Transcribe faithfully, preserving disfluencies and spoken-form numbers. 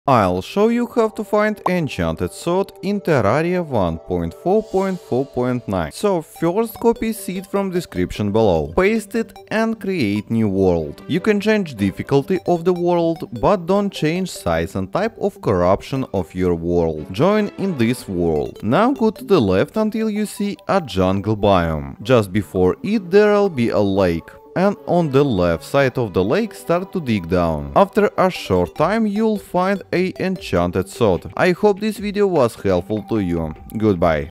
I'll show you how to find enchanted sword in Terraria one point four point four point nine. So first copy seed from description below, paste it and create new world. You can change difficulty of the world, but don't change size and type of corruption of your world. Join in this world. Now go to the left until you see a jungle biome. Just before it there'll be a lake. And on the left side of the lake start to dig down. After a short time you'll find a enchanted sword. I hope this video was helpful to you. Goodbye.